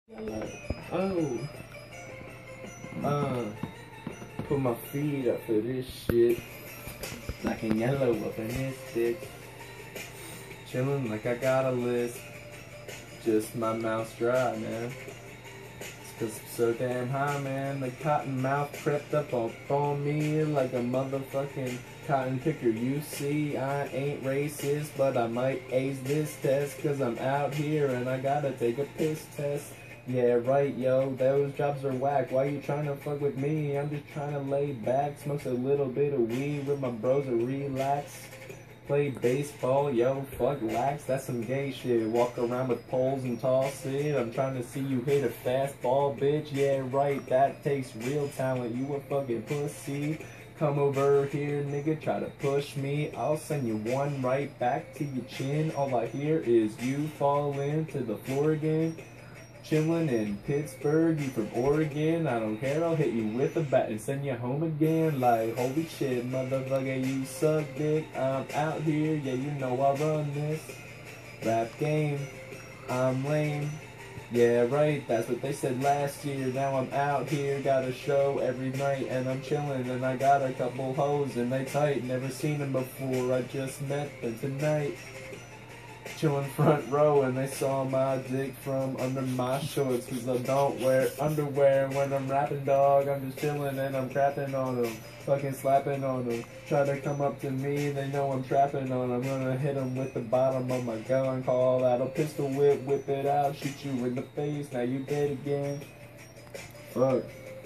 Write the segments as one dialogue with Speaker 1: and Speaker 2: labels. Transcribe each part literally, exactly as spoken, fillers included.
Speaker 1: Oh, uh, put my feet up for this shit. Black and yellow up in this dick. Chillin' like I got a list. Just my mouth's dry, man. It's cause I'm so damn high, man. The cotton mouth crept up on, on me like a motherfucking cotton picker. You see, I ain't racist, but I might ace this test. Cause I'm out here and I gotta take a piss test. Yeah, right, yo, those jobs are whack. Why you trying to fuck with me? I'm just trying to lay back, smoke a little bit of weed with my bros to relax. Play baseball, yo, fuck lax, that's some gay shit. Walk around with poles and toss it. I'm trying to see you hit a fastball, bitch. Yeah, right, that takes real talent. You a fucking pussy. Come over here, nigga, try to push me. I'll send you one right back to your chin. All I hear is you fall into the floor again. Chillin' in Pittsburgh, you from Oregon. I don't care, I'll hit you with a bat and send you home again. Like, holy shit, motherfucker, you suck dick. I'm out here, yeah, you know I run this rap game. I'm lame. Yeah, right, that's what they said last year. Now I'm out here, got a show every night, and I'm chillin', and I got a couple hoes, and they tight. Never seen them before, I just met them tonight. Chillin' front row and they saw my dick from under my shorts. Cause I don't wear underwear when I'm rapping, dog. I'm just chillin' and I'm crapping on them. Fucking slapping on them. Try to come up to me, they know I'm trapping on them. I'm gonna hit them with the bottom of my gun. Call out a pistol whip, whip it out. Shoot you in the face, now you dead again. Fuck.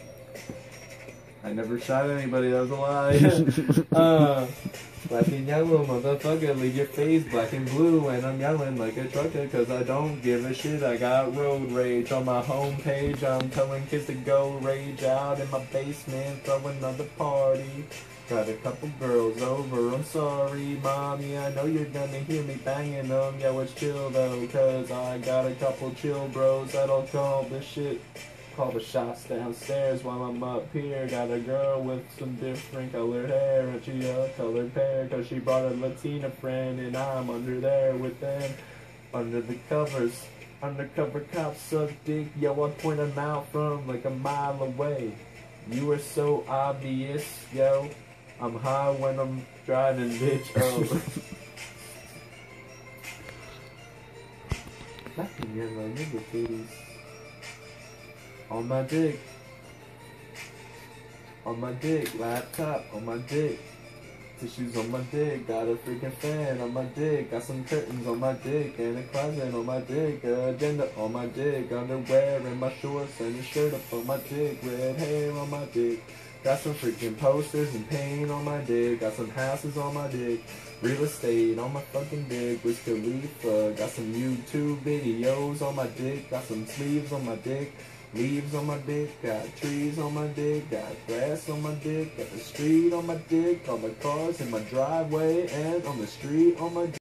Speaker 1: I never shot anybody, that was a lie. uh, black and yellow, motherfucker, leave your face black and blue. And I'm yelling like a trucker cause I don't give a shit. I got road rage on my homepage. I'm telling kids to go rage out in my basement, throw another party. Got a couple girls over, I'm sorry, mommy, I know you're gonna hear me banging them. Yeah, it's chill though, cause I got a couple chill bros that'll call this shit. Call the shots downstairs while I'm up here. Got a girl with some different colored hair, and she a colored pair, cause she brought a Latina friend, and I'm under there with them. Under the covers, undercover cops suck dick, yo, I point them out from like a mile away. You are so obvious, yo. I'm high when I'm driving, bitch. Oh. Fucking yellow nigga titties. On my dick, on my dick, laptop, on my dick, tissues on my dick, got a freaking fan on my dick, got some curtains on my dick, and a closet on my dick, a agenda on my dick, underwear in my shorts, and a shirt up on my dick, red hair on my dick, got some freaking posters and paint on my dick, got some houses on my dick, real estate on my fucking dick, Wiz Khalifa, got some YouTube videos on my dick, got some sleeves on my dick, leaves on my dick, got trees on my dick, got grass on my dick, got the street on my dick, all the cars in my driveway, and on the street on my dick.